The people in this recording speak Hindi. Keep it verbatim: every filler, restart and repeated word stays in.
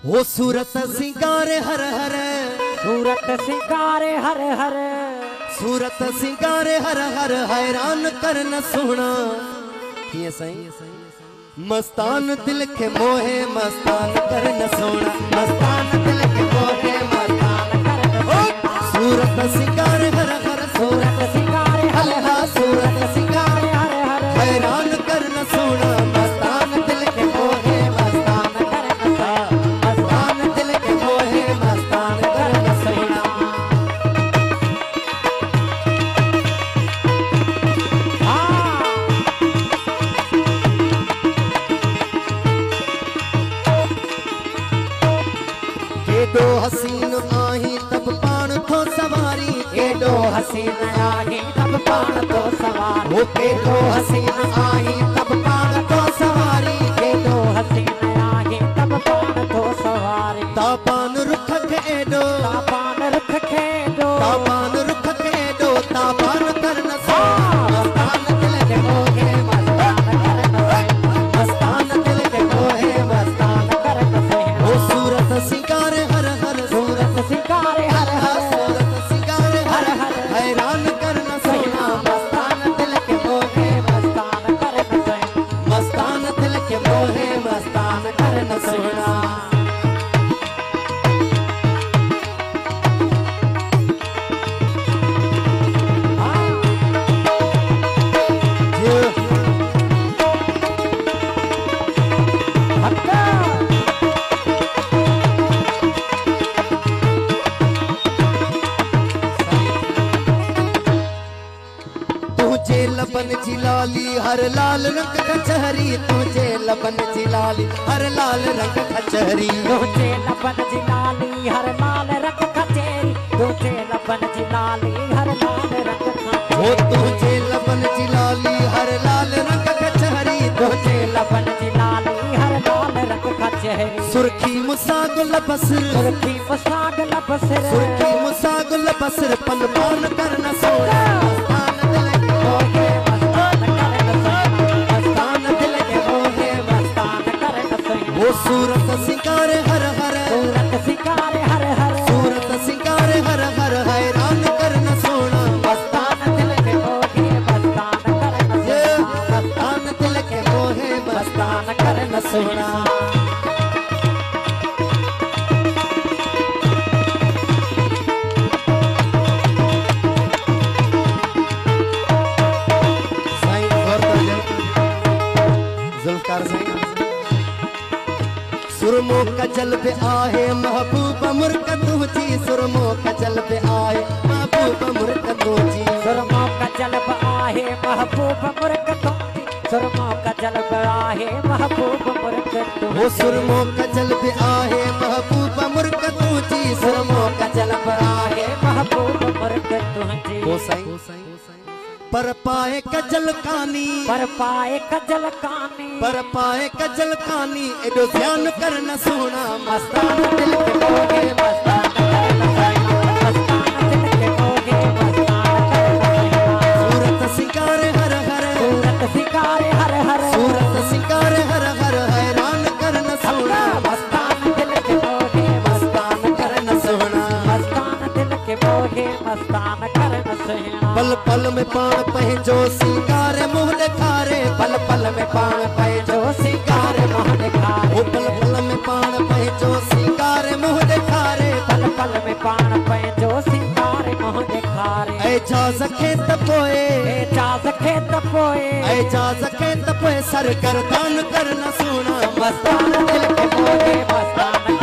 हो सूरत सिंगारे हर हर, सूरत सिंगारे हर हर, सूरत सिंगारे हर हर, हैरान कर न सोना। ये सही मस्तान दिल के मोहे, मस्तान कर न सोना, मस्तान दिल के मोहे, मस्तान कर न सोना। सूरत सिंगारे हर हर, सूरत सिंगारे हर हर, सूरत सिंगारे हर हर, हैरान कर न सोना, मस्तान दिल के मोहे, मस्तान कर न सोना, मस्तान दिल के मोहे, मस्तान कर न सोना। एडो हसीन आही तब पान थो सवारी, एडो हसीन आही तब पान थो सवारी, ओ एडो हसीन आही तब पान थो सवारी, एडो हसीन आही तब पान थो सवारी। तापान रुख के एडो, तापान रुख के एडो, तापान रुख के एडो, तापान कर न सोना, मस्तान दिल के मोहे, मस्तान कर न सोना, मस्तान दिल के मोहे, मस्तान कर न सोना। ओ सूरत सिंगारे हर हर, सूरत सिंगारे हर हर, सूरत सिंगारे हर हर, हैरान कर न सोना, मस्तान दिल के मोहे, मस्तान कर न सोना, मस्तान दिल के मोहे, मस्तान कर न सोना। तुझे लबन जिलाली हर लाल रंग कचहरी, तुझे लबन जिलाली हर लाल रंग कचहरी, तुझे लबन जिलाली हर लाल रंग कचहरी, तुझे लबन जिलाली हर लाल रंग कचहरी, ओ तुझे लबन जिलाली हर लाल रंग कचहरी, तुझे लबन जिलाली हर लाल रंग कचहरी। सुर्खी मुसा गुल बसर, सुर्खी मुसा गुल बसर, सुर्खी मुसा गुल बसर, पन पान कर न सोना, मस्तान दिल के मोहे, मस्तान कर न सोना, मस्तान दिल के मोहे, मस्तान कर न सोना। ओ सूरत सिंगारे हर हर, सूरत सिंगारे हर हर, सूरत सिंगारे हर हर, हैरान कर न सोना, मस्तान दिल के मोहे, मस्तान कर न सोना, मस्तान दिल के मोहे, मस्तान कर न सोना। जुल्फकार सिंह सुरमो कजल पे आए महबूब मुर्क तुझी, सुरमो कजल पे आए महबूब मुर्क तुझी, सुरमो कजल पे आए महबूब मुर्क तुझी, सुरमो कजल पे आए महबूब मुर्क तुझी, वो सुरमो कजल पे आए महबूब मुर्क तुझी, सुरमो कजल पे आए महबूब मुर्क तुझी। वो सही पर पाए कजल कानी, पर पाए कजल कानी, पर पाए कजल कानी, एडो ध्यान कर न सोना, मस्तान दिल के मोहे, मस्तान कर न सोना, मस्तान दिल के मोहे, मस्तान कर न सोना। सूरत सिंगारे हर हर, सूरत सिंगारे हर हर, सूरत सिंगारे हर हर, हैरान कर न सोना, मस्तान दिल के मोहे, मस्तान कर न सोना, मस्तान दिल के मोहे, मस्तान कर न सोना। पल पल में पान पहजो सिंगारे मुँह दिखारे, पल पल में पान पहजो सिंगारे मुँह दिखारे, ओ पल पल में पान पहजो सिंगारे मुँह दिखारे, पल पल में पान पहजो सिंगारे मुँह दिखारे। ऐ जाज खेत पोए, ए जाज खेत पोए, ऐ जाज खेत पोए, सर गर्दान कर न सोना, मस्तान दिल के मोहे, मस्तान